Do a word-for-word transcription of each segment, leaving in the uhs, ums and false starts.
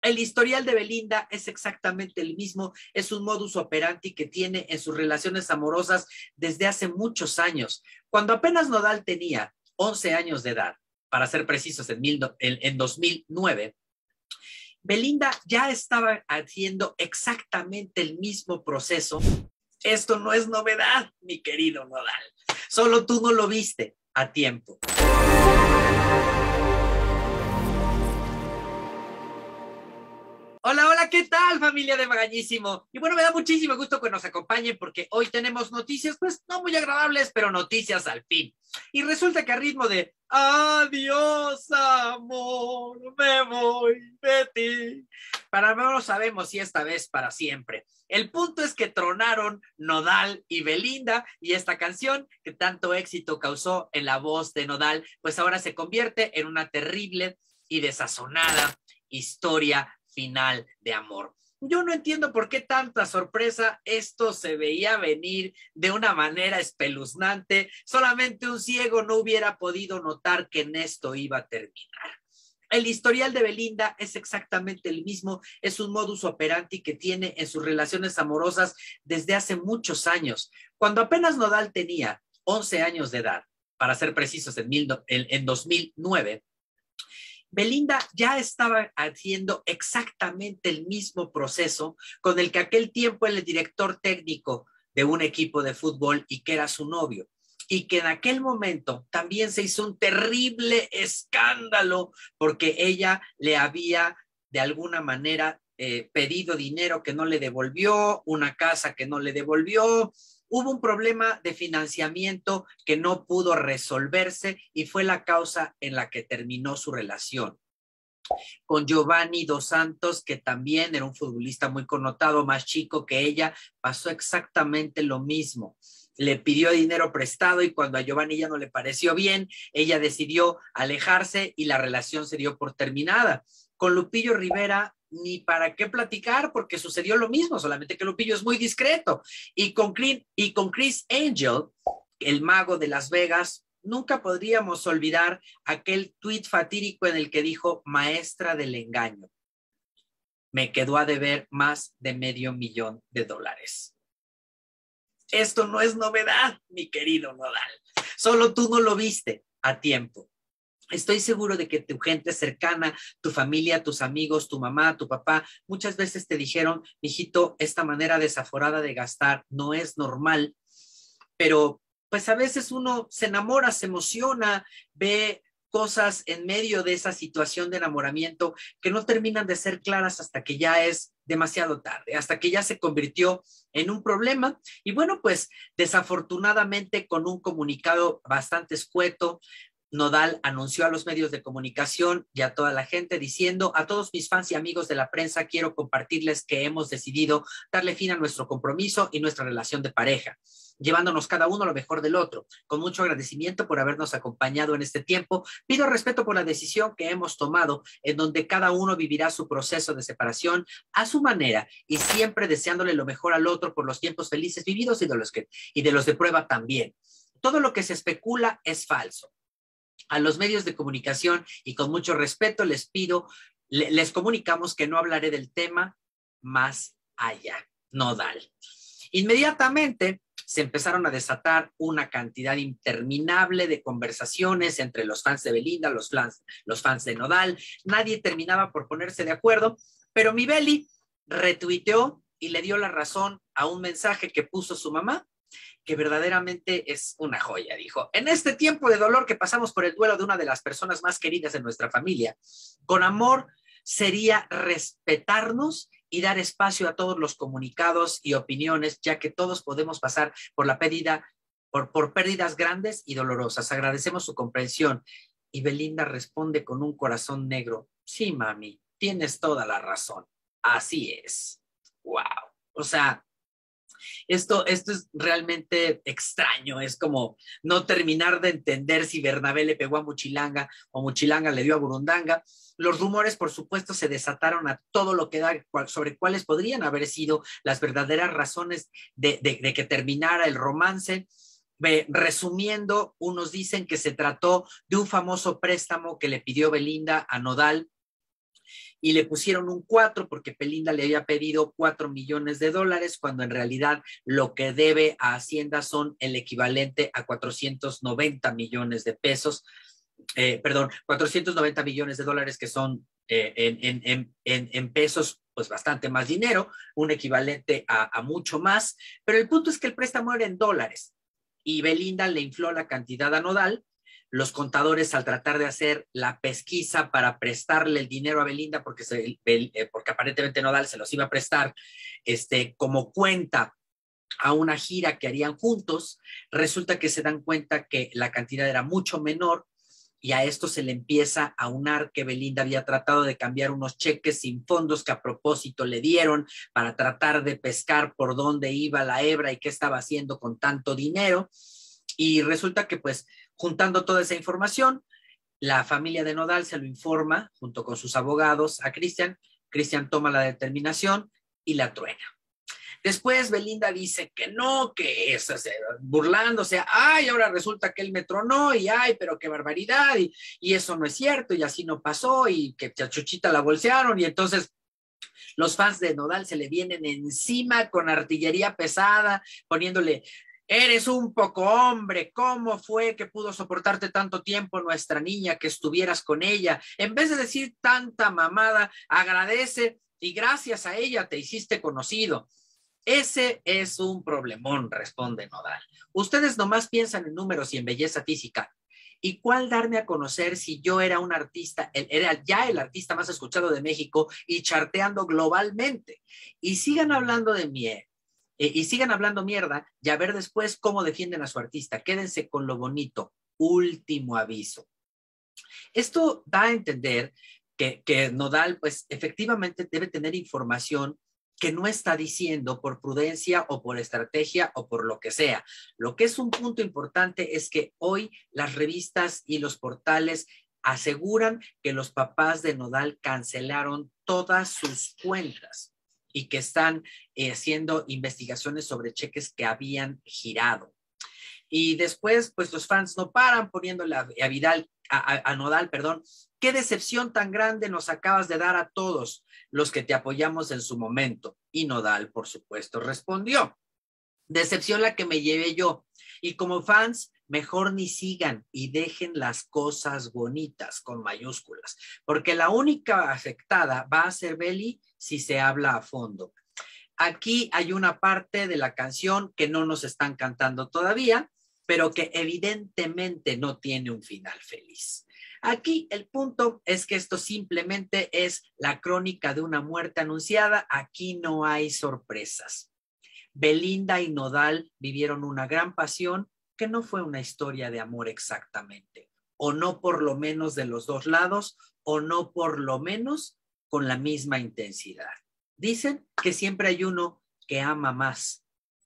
El historial de Belinda es exactamente el mismo, es un modus operandi que tiene en sus relaciones amorosas desde hace muchos años. Cuando apenas Nodal tenía once años de edad, para ser precisos, en, mil, en, en dos mil nueve, Belinda ya estaba haciendo exactamente el mismo proceso. Esto no es novedad, mi querido Nodal. Solo tú no lo viste a tiempo. Hola, hola, ¿qué tal, familia de Magañísimo? Y bueno, me da muchísimo gusto que nos acompañen porque hoy tenemos noticias, pues no muy agradables, pero noticias al fin. Y resulta que a ritmo de adiós, amor, me voy de ti, para no lo sabemos si esta vez para siempre. El punto es que tronaron Nodal y Belinda, y esta canción que tanto éxito causó en la voz de Nodal, pues ahora se convierte en una terrible y desazonada historia final de amor. Yo no entiendo por qué tanta sorpresa. Esto se veía venir de una manera espeluznante. Solamente un ciego no hubiera podido notar que en esto iba a terminar. El historial de Belinda es exactamente el mismo, es un modus operandi que tiene en sus relaciones amorosas desde hace muchos años. Cuando apenas Nodal tenía once años de edad, para ser precisos, en, mil, en, en dos mil nueve, Belinda ya estaba haciendo exactamente el mismo proceso con el que aquel tiempo era el director técnico de un equipo de fútbol y que era su novio. Y que en aquel momento también se hizo un terrible escándalo porque ella le había de alguna manera eh, pedido dinero que no le devolvió, una casa que no le devolvió. Hubo un problema de financiamiento que no pudo resolverse y fue la causa en la que terminó su relación. Con Giovanni Dos Santos, que también era un futbolista muy connotado, más chico que ella, pasó exactamente lo mismo. Le pidió dinero prestado y cuando a Giovanni ya no le pareció bien, ella decidió alejarse y la relación se dio por terminada. Con Lupillo Rivera, ni para qué platicar, porque sucedió lo mismo, solamente que Lupillo es muy discreto. Y con, y con Criss Angel, el mago de Las Vegas, nunca podríamos olvidar aquel tuit fatídico en el que dijo, maestra del engaño. Me quedó a deber más de medio millón de dólares. Esto no es novedad, mi querido Nodal. Solo tú no lo viste a tiempo. Estoy seguro de que tu gente cercana, tu familia, tus amigos, tu mamá, tu papá, muchas veces te dijeron, mijito, esta manera desaforada de gastar no es normal, pero pues a veces uno se enamora, se emociona, ve cosas en medio de esa situación de enamoramiento que no terminan de ser claras hasta que ya es demasiado tarde, hasta que ya se convirtió en un problema. Y bueno, pues desafortunadamente con un comunicado bastante escueto, Nodal anunció a los medios de comunicación y a toda la gente diciendo, a todos mis fans y amigos de la prensa, quiero compartirles que hemos decidido darle fin a nuestro compromiso y nuestra relación de pareja, llevándonos cada uno lo mejor del otro. Con mucho agradecimiento por habernos acompañado en este tiempo, pido respeto por la decisión que hemos tomado, en donde cada uno vivirá su proceso de separación a su manera y siempre deseándole lo mejor al otro por los tiempos felices vividos y de los, que, y de, los de prueba también. Todo lo que se especula es falso. A los medios de comunicación y con mucho respeto les pido, le, les comunicamos que no hablaré del tema más allá. Nodal. Inmediatamente se empezaron a desatar una cantidad interminable de conversaciones entre los fans de Belinda, los fans, los fans de Nodal. Nadie terminaba por ponerse de acuerdo, pero mi Beli retuiteó y le dio la razón a un mensaje que puso su mamá, que verdaderamente es una joya. Dijo, en este tiempo de dolor que pasamos por el duelo de una de las personas más queridas de nuestra familia, con amor sería respetarnos y dar espacio a todos los comunicados y opiniones, ya que todos podemos pasar por la pérdida, por, por pérdidas grandes y dolorosas. Agradecemos su comprensión. Y Belinda responde con un corazón negro, sí, mami, tienes toda la razón. Así es. Wow. O sea, Esto, esto es realmente extraño, es como no terminar de entender si Bernabé le pegó a Muchilanga o Muchilanga le dio a Burundanga. Los rumores, por supuesto, se desataron a todo lo que da sobre cuáles podrían haber sido las verdaderas razones de, de, de que terminara el romance. Eh, resumiendo, unos dicen que se trató de un famoso préstamo que le pidió Belinda a Nodal, y le pusieron un cuatro porque Belinda le había pedido cuatro millones de dólares, cuando en realidad lo que debe a Hacienda son el equivalente a cuatrocientos noventa millones de pesos, eh, perdón, cuatrocientos noventa millones de dólares, que son eh, en, en, en, en pesos, pues bastante más dinero, un equivalente a, a mucho más, pero el punto es que el préstamo era en dólares y Belinda le infló la cantidad a Nodal. Los contadores, al tratar de hacer la pesquisa para prestarle el dinero a Belinda, porque, se, porque aparentemente Nodal se los iba a prestar este, como cuenta a una gira que harían juntos, resulta que se dan cuenta que la cantidad era mucho menor, y a esto se le empieza a unar que Belinda había tratado de cambiar unos cheques sin fondos que a propósito le dieron para tratar de pescar por dónde iba la hebra y qué estaba haciendo con tanto dinero. Y resulta que, pues, juntando toda esa información, la familia de Nodal se lo informa junto con sus abogados a Cristian. Cristian toma la determinación y la truena. Después Belinda dice que no, que es burlándose, ay, ahora resulta que él me tronó, y ay, pero qué barbaridad, y, y eso no es cierto, y así no pasó, y que a Chuchita la bolsearon, y entonces los fans de Nodal se le vienen encima con artillería pesada, poniéndole: eres un poco hombre, ¿cómo fue que pudo soportarte tanto tiempo nuestra niña, que estuvieras con ella? En vez de decir tanta mamada, agradece, y gracias a ella te hiciste conocido. Ese es un problemón, responde Nodal. Ustedes nomás piensan en números y en belleza física. ¿Y cuál darme a conocer si yo era un artista, era ya el artista más escuchado de México y charteando globalmente? Y sigan hablando de mí, eh, y sigan hablando mierda, y a ver después cómo defienden a su artista. Quédense con lo bonito. Último aviso. Esto da a entender que, que Nodal, pues, efectivamente debe tener información que no está diciendo por prudencia o por estrategia o por lo que sea. Lo que es un punto importante es que hoy las revistas y los portales aseguran que los papás de Nodal cancelaron todas sus cuentas y que están eh, haciendo investigaciones sobre cheques que habían girado. Y después, pues los fans no paran poniéndole a, a Vidal, a, a, a Nodal, perdón, qué decepción tan grande nos acabas de dar a todos los que te apoyamos en su momento. Y Nodal, por supuesto, respondió: decepción la que me llevé yo. Y como fans, mejor ni sigan y dejen las cosas bonitas con mayúsculas, porque la única afectada va a ser Beli si se habla a fondo. Aquí hay una parte de la canción que no nos están cantando todavía, pero que evidentemente no tiene un final feliz. Aquí el punto es que esto simplemente es la crónica de una muerte anunciada. Aquí no hay sorpresas. Belinda y Nodal vivieron una gran pasión que no fue una historia de amor exactamente, o no por lo menos de los dos lados, o no por lo menos con la misma intensidad. Dicen que siempre hay uno que ama más.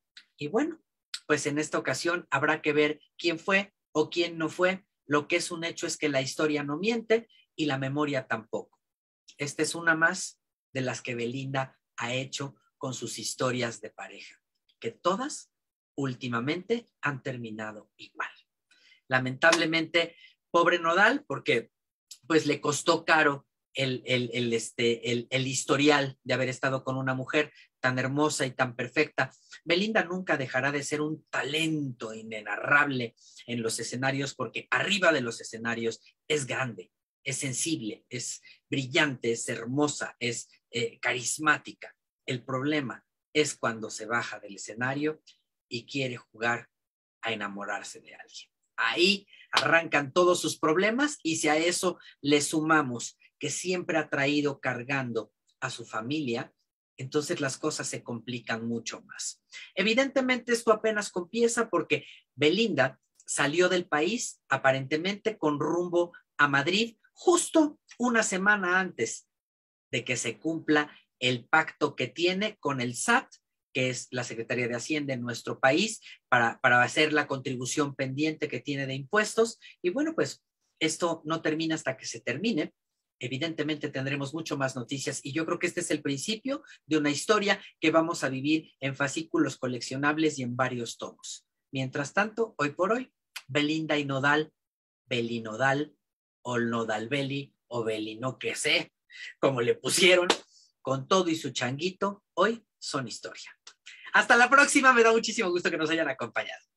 Y bueno, pues en esta ocasión habrá que ver quién fue o quién no fue. Lo que es un hecho es que la historia no miente y la memoria tampoco. Esta es una más de las que Belinda ha hecho con sus historias de pareja, que todas últimamente han terminado igual. Lamentablemente, pobre Nodal, porque pues le costó caro el, el, el, este, el, el historial de haber estado con una mujer tan hermosa y tan perfecta. Belinda nunca dejará de ser un talento inenarrable en los escenarios, porque arriba de los escenarios es grande, es sensible, es brillante, es hermosa, es eh, carismática. El problema es cuando se baja del escenario y quiere jugar a enamorarse de alguien. Ahí arrancan todos sus problemas, y si a eso le sumamos que siempre ha traído cargando a su familia, entonces las cosas se complican mucho más. Evidentemente esto apenas comienza, porque Belinda salió del país aparentemente con rumbo a Madrid justo una semana antes de que se cumpla el pacto que tiene con el S A T, que es la Secretaría de Hacienda en nuestro país, para, para hacer la contribución pendiente que tiene de impuestos. Y bueno, pues esto no termina hasta que se termine. Evidentemente tendremos mucho más noticias, y yo creo que este es el principio de una historia que vamos a vivir en fascículos coleccionables y en varios tomos. Mientras tanto, hoy por hoy, Belinda y Nodal, Beli Nodal, o Nodal Beli, o Beli no que sé, como le pusieron, con todo y su changuito, hoy son historia. Hasta la próxima, me da muchísimo gusto que nos hayan acompañado.